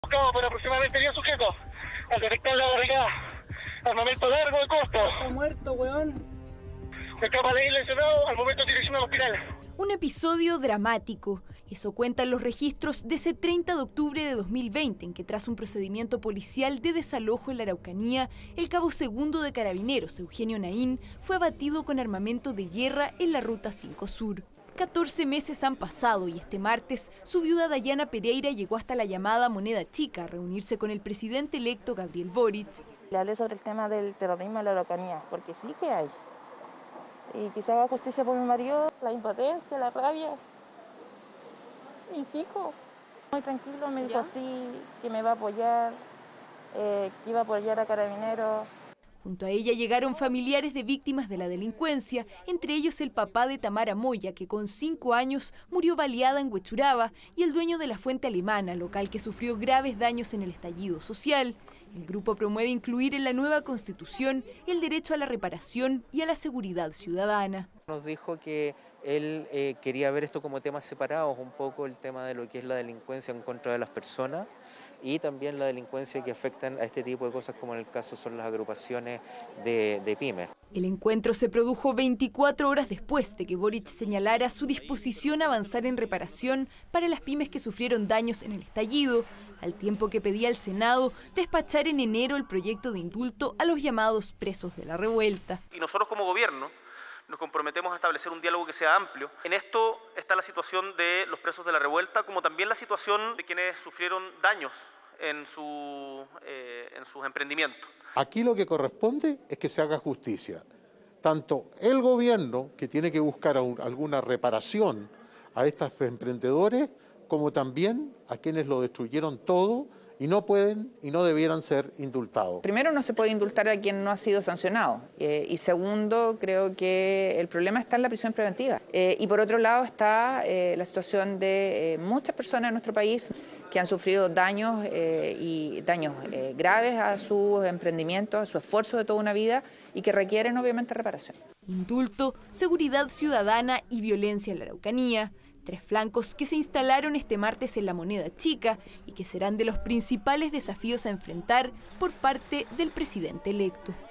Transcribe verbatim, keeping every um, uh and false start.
Buscado por aproximadamente diez sujetos. Al detectar la barricada, armamento largo de costo. Está muerto, weón. Se escapa de ahí lesionado, al momento de dirección al hospital. Un episodio dramático. Eso cuentan los registros de ese treinta de octubre de dos mil veinte, en que tras un procedimiento policial de desalojo en la Araucanía, el cabo segundo de Carabineros, Eugenio Naín, fue abatido con armamento de guerra en la Ruta cinco Sur. catorce meses han pasado y este martes su viuda Dayana Pereira llegó hasta la llamada Moneda Chica a reunirse con el presidente electo Gabriel Boric. Le hablé sobre el tema del terrorismo en la Araucanía, porque sí que hay. Y quizá haga justicia por mi marido, la impotencia, la rabia. Mis hijos. Muy tranquilo, me dijo así, que me va a apoyar, eh, que iba a apoyar a Carabineros. Junto a ella llegaron familiares de víctimas de la delincuencia, entre ellos el papá de Tamara Moya, que con cinco años murió baleada en Huechuraba, y el dueño de la Fuente Alemana, local que sufrió graves daños en el estallido social. El grupo promueve incluir en la nueva Constitución el derecho a la reparación y a la seguridad ciudadana. Nos dijo que él eh, quería ver esto como temas separados, un poco el tema de lo que es la delincuencia en contra de las personas y también la delincuencia que afectan a este tipo de cosas, como en el caso son las agrupaciones de, de pymes. El encuentro se produjo veinticuatro horas después de que Boric señalara su disposición a avanzar en reparación para las pymes que sufrieron daños en el estallido, al tiempo que pedía al Senado despachar en enero el proyecto de indulto a los llamados presos de la revuelta. Y nosotros como gobierno nos comprometemos a establecer un diálogo que sea amplio. En esto está la situación de los presos de la revuelta, como también la situación de quienes sufrieron daños en, su, eh, en sus emprendimientos. Aquí lo que corresponde es que se haga justicia. Tanto el gobierno, que tiene que buscar alguna reparación a estos emprendedores, como también a quienes lo destruyeron todo y no pueden y no debieran ser indultados. Primero, no se puede indultar a quien no ha sido sancionado. Eh, y segundo, creo que el problema está en la prisión preventiva. Eh, y por otro lado está eh, la situación de eh, muchas personas en nuestro país que han sufrido daños eh, y daños eh, graves a sus emprendimientos, a su esfuerzo de toda una vida y que requieren obviamente reparación. Indulto, seguridad ciudadana y violencia en la Araucanía. Tres flancos que se instalaron este martes en la Moneda Chica y que serán de los principales desafíos a enfrentar por parte del presidente electo.